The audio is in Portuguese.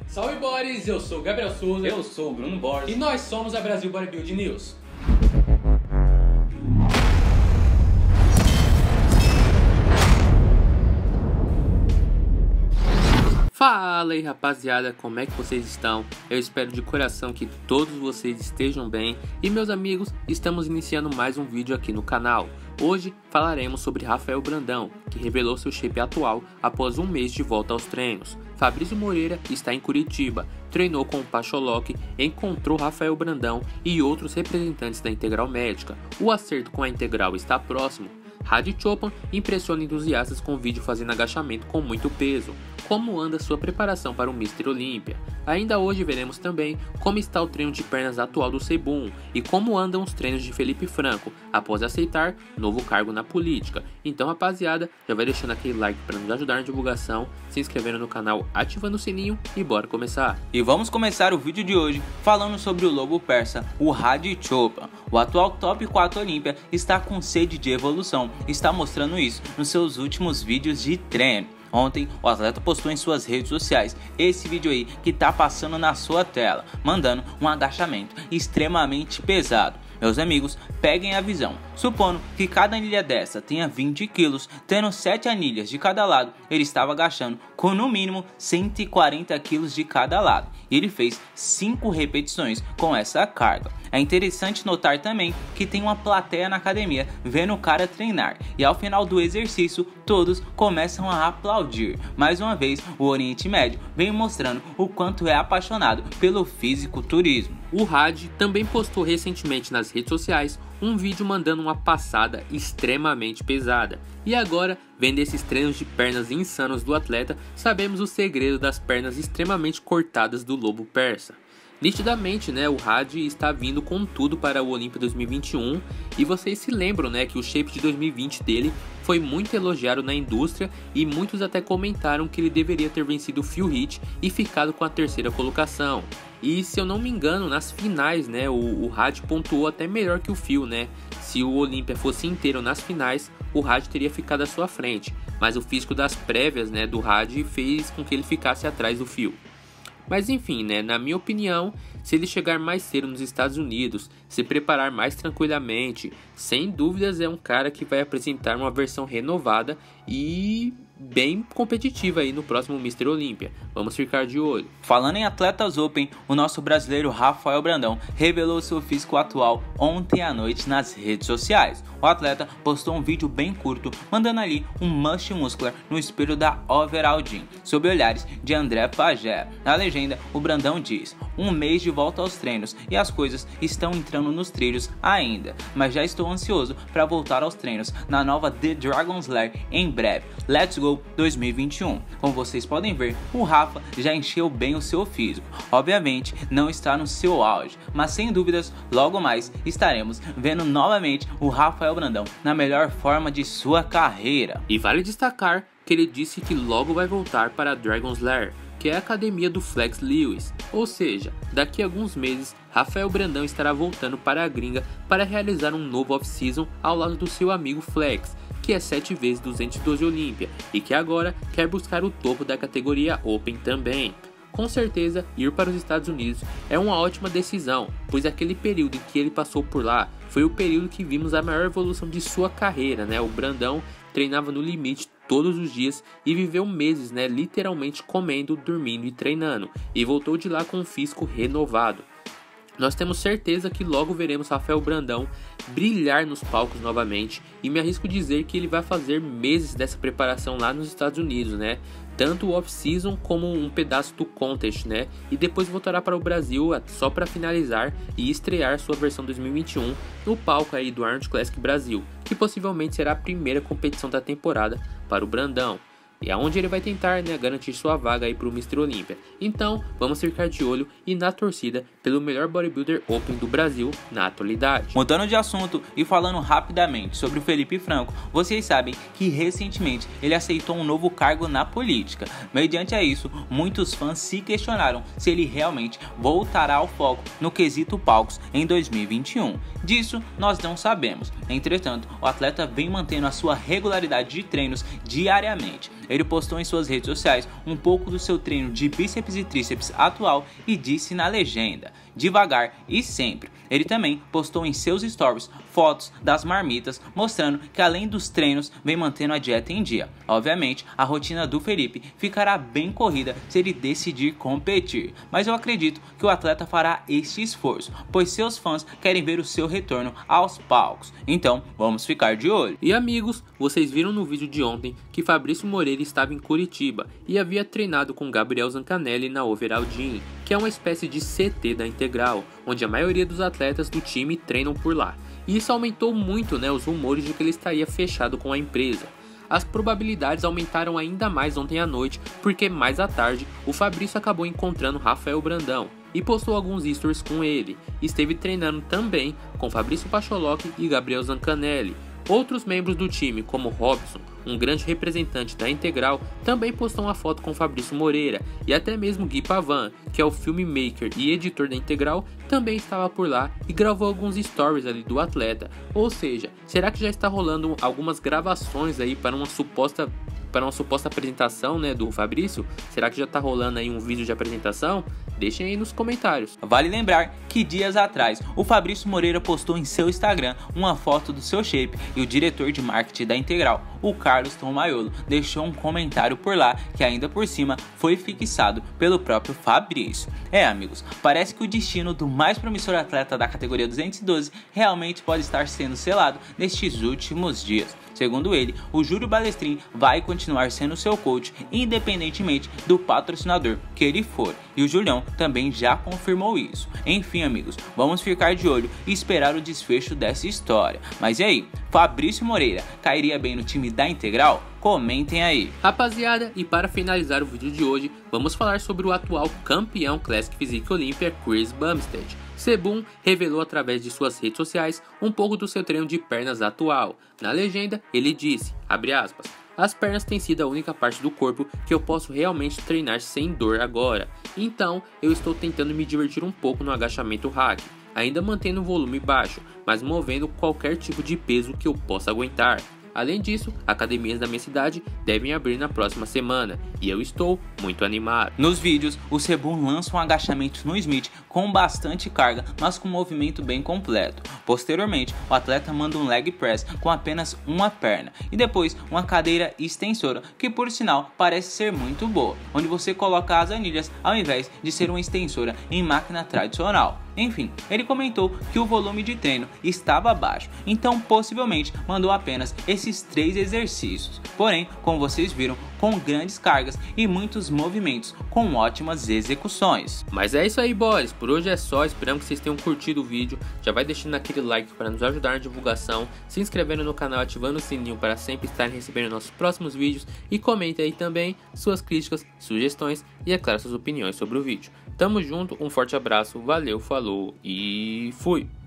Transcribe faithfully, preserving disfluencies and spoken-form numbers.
Salve Boris, eu sou o Gabriel Souza. Eu sou o Bruno Borges. E nós somos a Brasil Bodybuilding News. Fala aí rapaziada, como é que vocês estão? Eu espero de coração que todos vocês estejam bem. E meus amigos, estamos iniciando mais um vídeo aqui no canal. Hoje falaremos sobre Rafael Brandão, que revelou seu shape atual após um mês de volta aos treinos. Fabrício Moreira está em Curitiba, treinou com o Pacholoc, encontrou Rafael Brandão e outros representantes da Integral Médica. O acerto com a Integral está próximo. Hadi Choopan impressiona entusiastas com vídeo fazendo agachamento com muito peso. Como anda sua preparação para o mister Olímpia? Ainda hoje veremos também como está o treino de pernas atual do Sebum e como andam os treinos de Felipe Franco após aceitar novo cargo na política. Então rapaziada, já vai deixando aquele like para nos ajudar na divulgação, se inscrevendo no canal, ativando o sininho e bora começar. E vamos começar o vídeo de hoje falando sobre o lobo persa, o Hadi Choopan. O atual top quatro Olímpia está com sede de evolução, está mostrando isso nos seus últimos vídeos de treino. Ontem, o atleta postou em suas redes sociais esse vídeo aí que tá passando na sua tela, mandando um agachamento extremamente pesado. Meus amigos, peguem a visão. Supondo que cada anilha dessa tenha vinte quilos, tendo sete anilhas de cada lado, ele estava agachando com no mínimo cento e quarenta quilos de cada lado. E ele fez cinco repetições com essa carga. É interessante notar também que tem uma plateia na academia vendo o cara treinar. E ao final do exercício, todos começam a aplaudir. Mais uma vez, o Oriente Médio vem mostrando o quanto é apaixonado pelo fisiculturismo. O Hadi também postou recentemente nas redes sociais um vídeo mandando uma passada extremamente pesada. E agora, vendo esses treinos de pernas insanos do atleta, sabemos o segredo das pernas extremamente cortadas do lobo persa. Nitidamente, né, o Hadi está vindo com tudo para o Olímpia dois mil e vinte e um e vocês se lembram, né, que o shape de dois mil e vinte dele foi muito elogiado na indústria e muitos até comentaram que ele deveria ter vencido o Phil Heath e ficado com a terceira colocação. E se eu não me engano, nas finais, né, o, o Hadi pontuou até melhor que o Phil, né? Se o Olímpia fosse inteiro nas finais, o Hadi teria ficado à sua frente, mas o físico das prévias, né, do Hadi fez com que ele ficasse atrás do Phil. Mas enfim, né, na minha opinião, se ele chegar mais cedo nos Estados Unidos, se preparar mais tranquilamente, sem dúvidas é um cara que vai apresentar uma versão renovada e bem competitiva aí no próximo mister Olímpia. Vamos ficar de olho. Falando em atletas open, o nosso brasileiro Rafael Brandão revelou seu físico atual ontem à noite nas redes sociais. O atleta postou um vídeo bem curto, mandando ali um mush muscular no espelho da Overall Gym, sob olhares de André Pagé. Na legenda, o Brandão diz: um mês de volta aos treinos e as coisas estão entrando nos trilhos ainda, mas já estou ansioso para voltar aos treinos na nova The Dragon's Lair em breve. Let's go dois mil e vinte e um. Como vocês podem ver, o Rafa já encheu bem o seu físico. Obviamente não está no seu auge, mas sem dúvidas logo mais estaremos vendo novamente o Rafael Brandão na melhor forma de sua carreira. E vale destacar que ele disse que logo vai voltar para a Dragon's Lair, que é a academia do Flex Lewis, ou seja, daqui a alguns meses Rafael Brandão estará voltando para a gringa para realizar um novo off-season ao lado do seu amigo Flex, que é sete vezes duzentos e doze Olímpia e que agora quer buscar o topo da categoria Open também. Com certeza, ir para os Estados Unidos é uma ótima decisão, pois aquele período em que ele passou por lá foi o período que vimos a maior evolução de sua carreira, né? O Brandão treinava no limite todos os dias e viveu meses, né, literalmente comendo, dormindo e treinando, e voltou de lá com um físico renovado. Nós temos certeza que logo veremos Rafael Brandão brilhar nos palcos novamente e me arrisco dizer que ele vai fazer meses dessa preparação lá nos Estados Unidos, né? Tanto o off-season como um pedaço do contest, né? E depois voltará para o Brasil só para finalizar e estrear sua versão dois mil e vinte e um no palco aí do Arnold Classic Brasil, que possivelmente será a primeira competição da temporada para o Brandão. E aonde ele vai tentar, né, garantir sua vaga aí para o mister Olímpia. Então, vamos ficar de olho e na torcida pelo melhor bodybuilder open do Brasil na atualidade. Mudando de assunto e falando rapidamente sobre o Felipe Franco, vocês sabem que recentemente ele aceitou um novo cargo na política. Mediante a isso, muitos fãs se questionaram se ele realmente voltará ao foco no quesito palcos em dois mil e vinte e um. Disso nós não sabemos. Entretanto, o atleta vem mantendo a sua regularidade de treinos diariamente. ele postou em suas redes sociais um pouco do seu treino de bíceps e tríceps atual e disse na legenda: devagar e sempre. Ele também postou em seus stories fotos das marmitas, mostrando que além dos treinos, vem mantendo a dieta em dia. Obviamente, a rotina do Felipe ficará bem corrida se ele decidir competir, mas eu acredito que o atleta fará este esforço, pois seus fãs querem ver o seu retorno aos palcos. Então, vamos ficar de olho. E amigos, vocês viram no vídeo de ontem que Fabrício Moreira estava em Curitiba e havia treinado com Gabriel Zancanelli na Overall Gym, que é uma espécie de C T da Integral, onde a maioria dos atletas do time treinam por lá. E isso aumentou muito, né, os rumores de que ele estaria fechado com a empresa. As probabilidades aumentaram ainda mais ontem à noite, porque mais à tarde o Fabrício acabou encontrando Rafael Brandão e postou alguns stories com ele. Esteve treinando também com Fabrício Pacholoc e Gabriel Zancanelli. Outros membros do time, como Robson, um grande representante da Integral, também postou uma foto com Fabrício Moreira, e até mesmo Gui Pavan, que é o filmmaker e editor da Integral, também estava por lá e gravou alguns stories ali do atleta. Ou seja, será que já está rolando algumas gravações aí para uma suposta para uma suposta apresentação, né, do Fabrício? Será que já tá rolando aí um vídeo de apresentação? Deixem aí nos comentários. Vale lembrar que dias atrás o Fabrício Moreira postou em seu Instagram uma foto do seu shape e o diretor de marketing da Integral, o Carlos Tomaiolo, deixou um comentário por lá que ainda por cima foi fixado pelo próprio Fabrício. É, amigos, parece que o destino do mais promissor atleta da categoria duzentos e doze realmente pode estar sendo selado nestes últimos dias. Segundo ele, o Júlio Balestrin vai continuar sendo seu coach, independentemente do patrocinador que ele for, e o Julião também já confirmou isso. Enfim, amigos, vamos ficar de olho e esperar o desfecho dessa história. Mas e aí, Fabrício Moreira cairia bem no time da Integral? Comentem aí. Rapaziada, e para finalizar o vídeo de hoje, vamos falar sobre o atual campeão Classic Physique Olympia, Chris Bumstead. Sebum revelou através de suas redes sociais um pouco do seu treino de pernas atual. Na legenda, ele disse, abre aspas, as pernas têm sido a única parte do corpo que eu posso realmente treinar sem dor agora. Então, eu estou tentando me divertir um pouco no agachamento hack, ainda mantendo o volume baixo, mas movendo qualquer tipo de peso que eu possa aguentar. Além disso, academias da minha cidade devem abrir na próxima semana e eu estou muito animado. Nos vídeos, o Sebum lança um agachamento no Smith com bastante carga, mas com um movimento bem completo. Posteriormente, o atleta manda um leg press com apenas uma perna e depois uma cadeira extensora, que por sinal parece ser muito boa, onde você coloca as anilhas ao invés de ser uma extensora em máquina tradicional. Enfim, ele comentou que o volume de treino estava baixo, então possivelmente mandou apenas esses três exercícios, porém, como vocês viram, com grandes cargas e muitos movimentos com ótimas execuções. Mas é isso aí, boys, por hoje é só, esperamos que vocês tenham curtido o vídeo, já vai deixando aquele like para nos ajudar na divulgação, se inscrevendo no canal, ativando o sininho para sempre estarem recebendo nossos próximos vídeos e comente aí também suas críticas, sugestões e é claro suas opiniões sobre o vídeo. Tamo junto, um forte abraço, valeu, falou e fui!